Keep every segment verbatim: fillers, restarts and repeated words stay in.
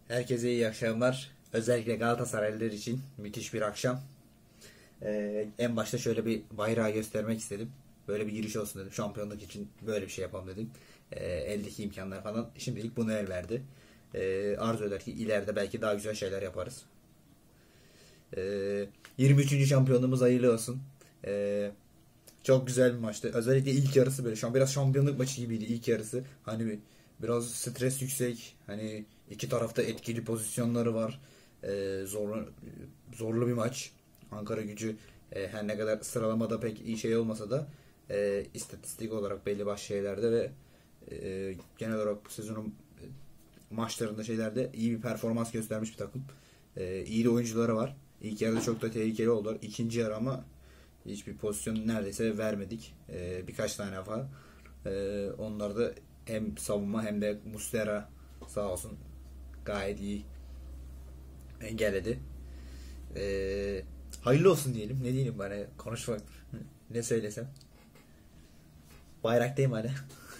Herkese iyi akşamlar. Özellikle Galatasaraylılar için müthiş bir akşam. Ee, en başta şöyle bir bayrağı göstermek istedim. Böyle bir giriş olsun dedim. Şampiyonluk için böyle bir şey yapalım dedim. Ee, eldeki imkanlar falan şimdilik bunu el verdi. Ee, arzu eder ki ileride belki daha güzel şeyler yaparız. Ee, yirmi üçüncü şampiyonluğumuz hayırlı olsun. Ee, Çok güzel bir maçtı. Özellikle ilk yarısı böyle. Şu an biraz şampiyonluk maçı gibiydi ilk yarısı. Hani bir, biraz stres yüksek. Hani iki tarafta etkili pozisyonları var. Ee, zorlu, zorlu bir maç. Ankara Gücü e, her ne kadar sıralamada pek iyi şey olmasa da e, istatistik olarak belli başlı şeylerde ve e, genel olarak bu sezonun e, maçlarında şeylerde iyi bir performans göstermiş bir takım. E, iyi de oyuncuları var. İlk yarıda çok da tehlikeli oldular. İkinci yarı ama hiçbir pozisyon neredeyse vermedik. Ee, birkaç tane var. Ee, onlar da hem savunma hem de Muslera sağ olsun gayet iyi engelledi. Ee, Hayırlı olsun diyelim. Ne diyelim bana konuşmak ne söylesem. Bayraktayım hala.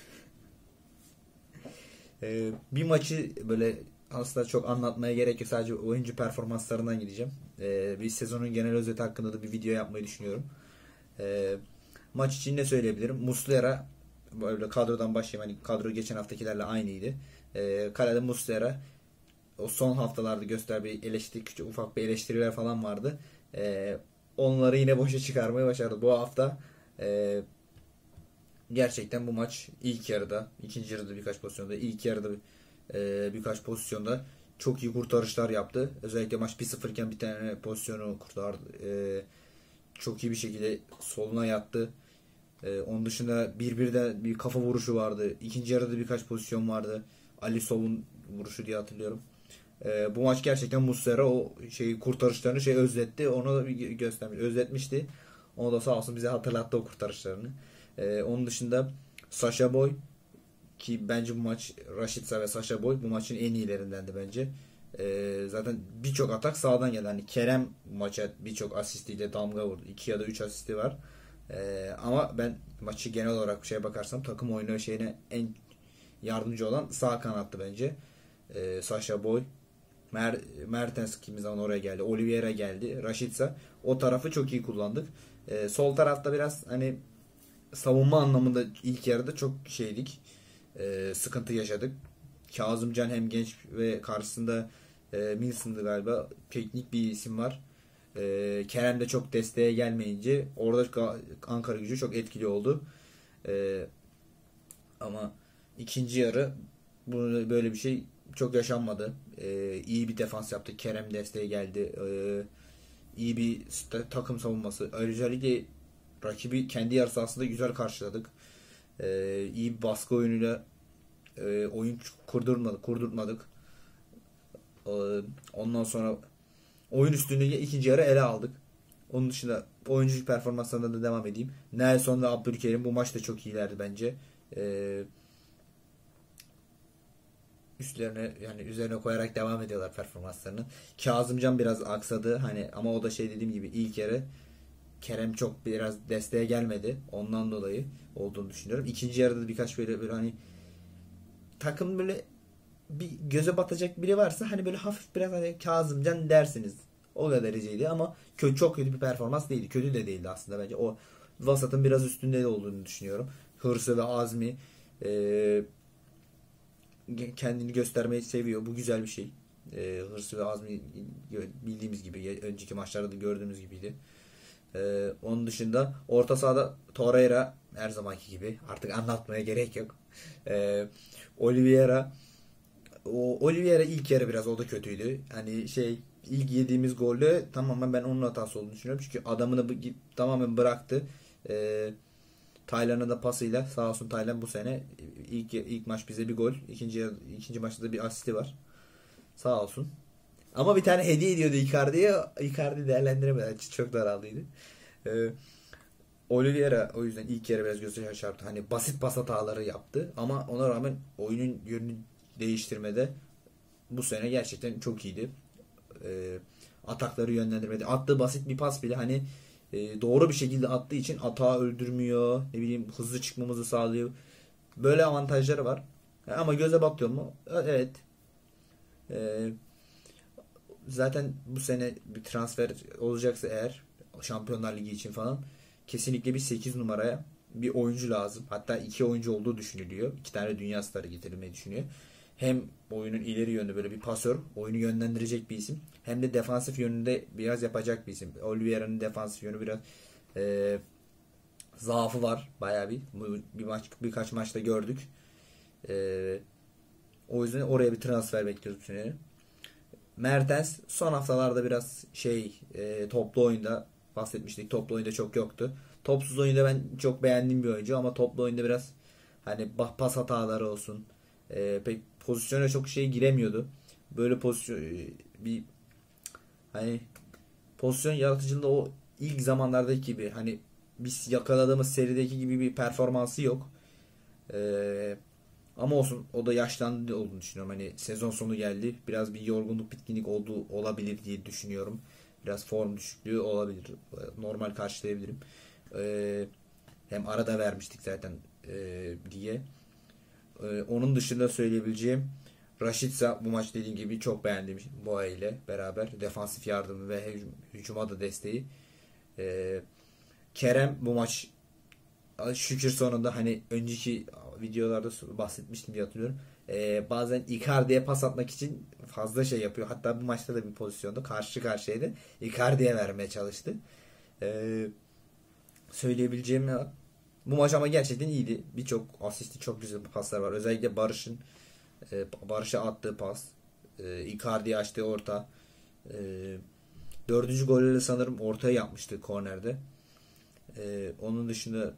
Ee, bir maçı böyle aslında çok anlatmaya gerek yok. Sadece oyuncu performanslarından gideceğim. Ee, bir sezonun genel özeti hakkında da bir video yapmayı düşünüyorum. Ee, Maç için ne söyleyebilirim? Muslera böyle kadrodan başlayayım. Hani kadro geçen haftakilerle aynıydı. Ee, kalede Muslera o son haftalarda gösterdiği eleştiri, küçük ufak bir eleştiriler falan vardı. Ee, Onları yine boşa çıkarmayı başardı. Bu hafta e, gerçekten bu maç ilk yarıda, ikinci yarıda birkaç pozisyonda, ilk yarıda e, birkaç pozisyonda çok iyi kurtarışlar yaptı. Özellikle maç bir sıfır iken bir tane pozisyonu kurtardı. E, çok iyi bir şekilde soluna yattı. Ee, onun dışında bir birde bir kafa vuruşu vardı. İkinci yarıda birkaç pozisyon vardı. Ali Sov'un vuruşu diye hatırlıyorum. Ee, bu maç gerçekten Muslera o şeyi kurtarışlarını şey özletti. Onu da bir göstermiş, özletmişti. Onu da sağ olsun bize hatırlattı o kurtarışlarını. Ee, onun dışında Sacha Boey ki bence bu maç Rashica ve Sacha Boey bu maçın en iyilerindendi bence. Ee, zaten birçok atak sağdan geldi. Hani Kerem maça birçok asistiyle damga vurdu. iki ya da üç asisti var. Ee, ama ben maçı genel olarak şeye bakarsam takım oyunu şeyine en yardımcı olan sağ kanattı bence. Ee, Sacha Boey, Mer Mertens kimi zaman oraya geldi. Oliveira geldi. Rashica. O tarafı çok iyi kullandık. Ee, sol tarafta biraz hani savunma anlamında ilk yarıda çok şeydik. Ee, sıkıntı yaşadık. Kazımcan hem genç ve karşısında e, Milson'dı galiba. Teknik bir isim var. E, Kerem de çok desteğe gelmeyince orada Ankara Gücü çok etkili oldu. E, Ama ikinci yarı bunu böyle bir şey çok yaşanmadı. E, iyi bir defans yaptı. Kerem desteğe geldi. E, iyi bir takım savunması. Özellikle rakibi kendi yarı sahasında güzel karşıladık. E, iyi bir baskı oyunuyla e, oyun kurdurmadık, kurdurtmadık. E, Ondan sonra oyun üstünlüğü ikinci yarı ele aldık. Onun dışında oyunculuk performanslarına da devam edeyim. Nelson ve Abdülkerim bu maçta çok iyilerdi bence. Ee, Üstlerine yani üzerine koyarak devam ediyorlar performanslarını. Kazımcan biraz aksadı hani ama o da şey dediğim gibi ilk yarı Kerem çok biraz desteğe gelmedi. Ondan dolayı olduğunu düşünüyorum. İkinci yarıda birkaç böyle, böyle hani takım böyle bir göze batacak biri varsa hani böyle hafif biraz hani Kazımcan dersiniz. O kadar dereceydi ama kötü, çok kötü bir performans değildi. Kötü de değildi aslında bence. O vasatın biraz üstünde de olduğunu düşünüyorum. Hırsı ve azmi e, kendini göstermeyi seviyor. Bu güzel bir şey. E, hırsı ve azmi bildiğimiz gibi önceki maçlarda da gördüğümüz gibiydi. E, onun dışında orta sahada Torreira her zamanki gibi. Artık anlatmaya gerek yok. E, Oliveira o Oliveira ilk yarı biraz o da kötüydü. Hani şey ilk yediğimiz golü tamamen ben onun hatası olduğunu düşünüyorum. Çünkü adamını bu- tamamen bıraktı. Ee, Taylan'a da pasıyla sağ olsun Taylan bu sene ilk ilk maç bize bir gol. İkinci ikinci maçta da bir asisti var. Sağ olsun. Ama bir tane hediye ediyordu Icardi'ye. Icardi değerlendiremedi. Çok daraldıydı. Ee, Oliveira o yüzden ilk yarı biraz göze çarptı. Hani basit pas hataları yaptı. Ama ona rağmen oyunun yönünü değiştirmede bu sene gerçekten çok iyiydi. E, Atakları yönlendirmedi. Attığı basit bir pas bile hani e, doğru bir şekilde attığı için atağı öldürmüyor. Ne bileyim hızlı çıkmamızı sağlıyor. Böyle avantajları var. Ama göze batıyor mu? Evet. Ee, zaten bu sene bir transfer olacaksa eğer Şampiyonlar Ligi için falan kesinlikle bir sekiz numaraya bir oyuncu lazım. Hatta iki oyuncu olduğu düşünülüyor. İki tane dünya starı getirilmeyi düşünüyor. Hem oyunun ileri yönü böyle bir pasör, oyunu yönlendirecek bir isim. Hem de defansif yönünde biraz yapacak bir isim. Oliveira'nın defansif yönü biraz e, zaafı var. Bayağı bir bir maç birkaç maçta gördük. E, o yüzden oraya bir transfer bekliyoruz bu sene. Mertens son haftalarda biraz şey e, toplu oyunda bahsetmiştik. Toplu oyunda çok yoktu. Topsuz oyunda ben çok beğendiğim bir oyuncu ama toplu oyunda biraz hani pas hataları olsun. E, pek pozisyona çok şey giremiyordu. Böyle pozisyon e, bir hani pozisyon yaratıcılığında o ilk zamanlardaki gibi hani biz yakaladığımız serideki gibi bir performansı yok. Eee ama olsun o da yaşlandı olduğunu düşünüyorum. Hani sezon sonu geldi. Biraz bir yorgunluk, bitkinlik olduğu olabilir diye düşünüyorum. Biraz form düşüklüğü olabilir. Normal karşılayabilirim. Ee, hem arada vermiştik zaten e, diye. Ee, onun dışında söyleyebileceğim Rashica bu maç dediğim gibi çok beğendim Boğa ile beraber. Defansif yardımı ve hücum, hücuma da desteği. Ee, Kerem bu maç şükür sonunda hani önceki videolarda bahsetmiştim diye hatırlıyorum. Ee, bazen Icardi'ye pas atmak için fazla şey yapıyor. Hatta bu maçta da bir pozisyonda karşı karşıyaydı. Icardi'ye vermeye çalıştı. Ee, söyleyebileceğim ya. Bu maç ama gerçekten iyiydi. Birçok asisti çok güzel paslar var. Özellikle Barış'ın e, Barış'a attığı pas. E, Icardi'ye açtığı orta. E, dördüncü golü sanırım ortaya yapmıştı kornerde. E, onun dışında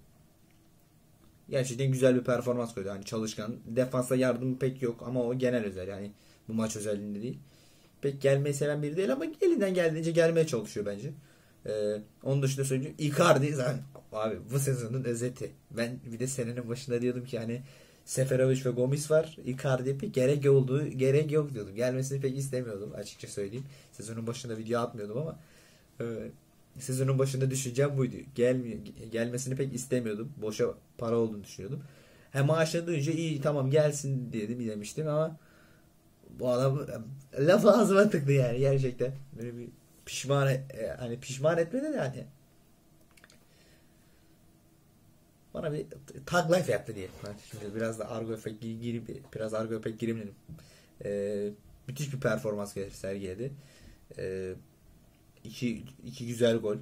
gerçekten güzel bir performans koydu. Hani çalışkan. Defansa yardım pek yok ama o genel özel. Yani bu maç özelliğinde değil. Pek gelmeyi seven biri değil ama elinden geldiğince gelmeye çalışıyor bence. Ee, onun dışında söyleyeyim. Icardi zaten abi bu sezonun özeti. Ben bir de senenin başında diyordum ki hani Seferovic ve Gomis var. Icardi pek gerek olduğu gerek yok diyordum. Gelmesini pek istemiyordum açıkça söyleyeyim. Sezonun başında video atmıyordum ama e, sezonun başında düşüneceğim buydu. Gelmiyor, gelmesini pek istemiyordum. Boşa para olduğunu düşünüyordum. Hem maaşını duyunca iyi tamam gelsin dedim demiştim ama bu adam lafı ağzıma tıktı yani gerçekten. Böyle bir pişman e, hani pişman etmedi de yani bana bir tag life yaptı diye. Ben şimdi biraz da argo efekt girip biraz argo efekt girimledim. Ee, müthiş bir performans sergiledi. Ee, iki, iki güzel gol.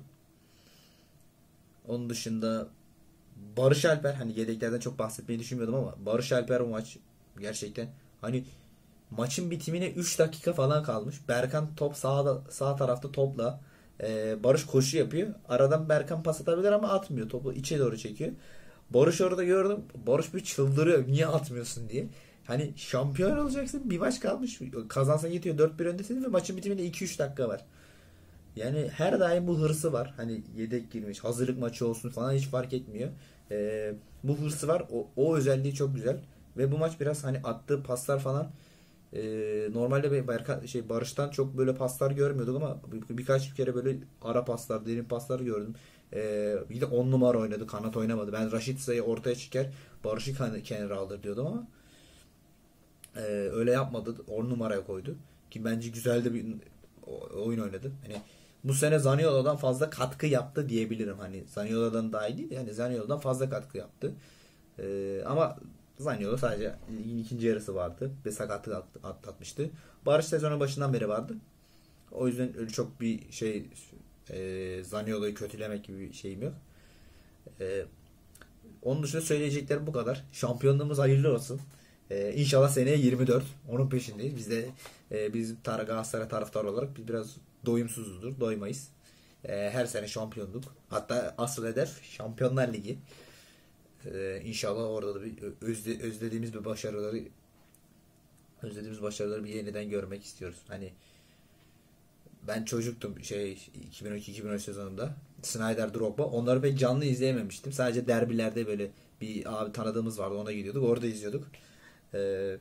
Onun dışında Barış Alper hani yedeklerden çok bahsetmeyi düşünmüyordum ama Barış Alper o maç gerçekten hani maçın bitimine üç dakika falan kalmış. Berkan top sağda sağ tarafta topla e, Barış koşu yapıyor. Aradan Berkan pas atabilir ama atmıyor. Topu içe doğru çekiyor. Barış orada gördüm. Barış bir çıldırıyor. Niye atmıyorsun diye. Hani şampiyon olacaksın. Bir maç kalmış. Kazansan yetiyor. dört bir öndesin ve maçın bitimine iki üç dakika var. Yani her daim bu hırsı var. Hani yedek girmiş, hazırlık maçı olsun falan hiç fark etmiyor. Ee, bu hırsı var. O, o özelliği çok güzel. Ve bu maç biraz hani attığı paslar falan e, normalde Berka, şey Barış'tan çok böyle paslar görmüyorduk ama bir, birkaç bir kere böyle ara paslar, derin paslar gördüm. Ee, bir de on numara oynadı, kanat oynamadı. Ben Raşitsa'yı ortaya çıkar, Barış'ı kenara alır diyordum ama e, öyle yapmadı. on numaraya koydu. Ki bence güzel de bir oyun oynadı. Hani bu sene Zaniolo'dan fazla katkı yaptı diyebilirim. Hani Zaniolo'dan daha iyi değil. Yani Zaniolo'dan fazla katkı yaptı. Ee, ama Zaniolo sadece ligin ikinci yarısı vardı ve sakatlık atlatmıştı. Barış sezonun başından beri vardı. O yüzden öyle çok bir şey e, Zaniolo'yu kötülemek gibi bir şeyim yok. E, onun dışında söyleyeceklerim bu kadar. Şampiyonluğumuz hayırlı olsun. E, İnşallah seneye yirmi dört. Onun peşindeyiz. Biz de e, biz tar Galatasaray taraftarı olarak biz biraz doyumsuzuzdur. Doymayız. E, her sene şampiyonluk. Hatta asıl hedef Şampiyonlar Ligi. Ee, inşallah orada da bir özle, özlediğimiz bir başarıları özlediğimiz başarıları bir yeniden görmek istiyoruz. Hani ben çocuktum şey iki bin on iki iki bin on üç sezonunda. Snyder, Drogba. Onları pek canlı izleyememiştim. Sadece derbilerde böyle bir abi tanıdığımız vardı. Ona gidiyorduk. Orada izliyorduk. Ee,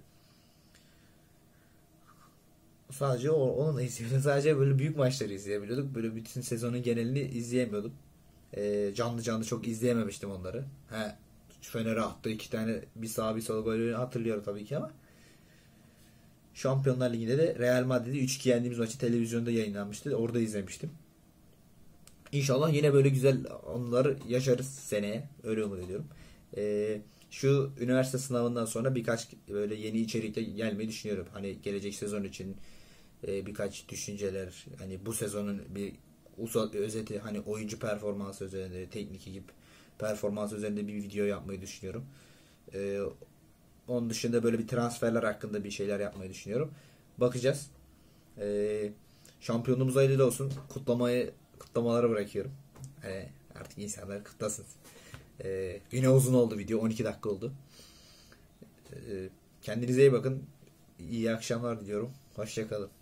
sadece o, onu izliyorduk. Sadece böyle büyük maçları izleyebiliyorduk. Böyle bütün sezonun genelini izleyemiyordum. Ee, canlı canlı çok izleyememiştim onları. He, Fener'e attı iki tane bir sağ bir sol golü hatırlıyorum tabii ki ama Şampiyonlar Ligi'nde de Real Madrid'i üç iki yendiğimiz maçı televizyonda yayınlanmıştı. Orada izlemiştim. İnşallah yine böyle güzel anıları yaşarız seneye. Öyle umut ediyorum. Ee, şu üniversite sınavından sonra birkaç böyle yeni içerikle gelmeyi düşünüyorum. Hani gelecek sezon için e, birkaç düşünceler. Hani bu sezonun bir uzat özeti, hani oyuncu performansı üzerinde, teknik ekip performans üzerinde bir video yapmayı düşünüyorum. Ee, onun dışında böyle bir transferler hakkında bir şeyler yapmayı düşünüyorum. Bakacağız. Ee, şampiyonluğumuz hayırlı olsun. Kutlamayı kutlamaları bırakıyorum. Ee, artık insanlar kutlasın. Ee, yine uzun oldu video. on iki dakika oldu. Ee, kendinize iyi bakın. İyi akşamlar diliyorum. Hoşçakalın.